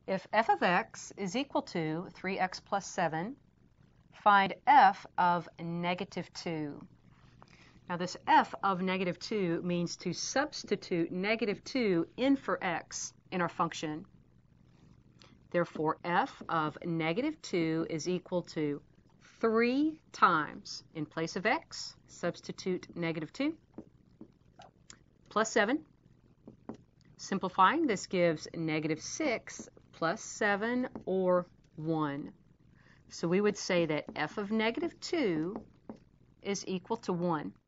If f of x is equal to 3x plus 7, find f of negative 2. Now this f of negative 2 means to substitute negative 2 in for x in our function. Therefore, f of negative 2 is equal to 3 times, in place of x, substitute negative 2, plus 7. Simplifying, this gives negative 6 plus 7, or 1. So we would say that f of negative 2 is equal to 1.